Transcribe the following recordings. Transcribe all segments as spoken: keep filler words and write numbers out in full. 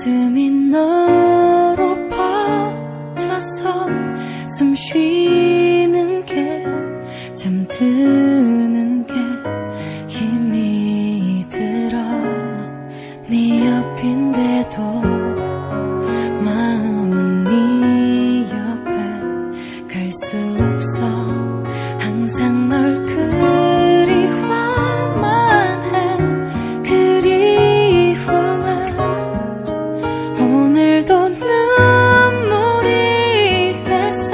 가슴이 너로 퍼져서 숨 쉬는 게 잠드는 게 힘이 들어 네 옆인데도 마음은 네 옆에 갈 수 없어 항상 널 그리워만 해 그리워만 오늘도 눈물이 됐어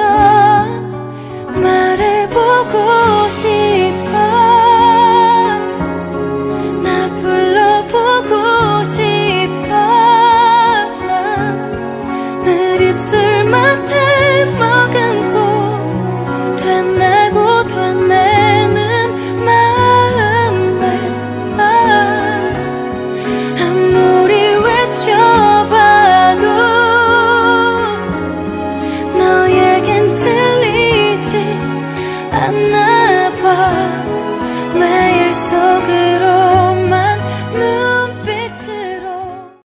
말해보고 싶어 나 불러보고 싶어 늘 입술만 머금고 된 내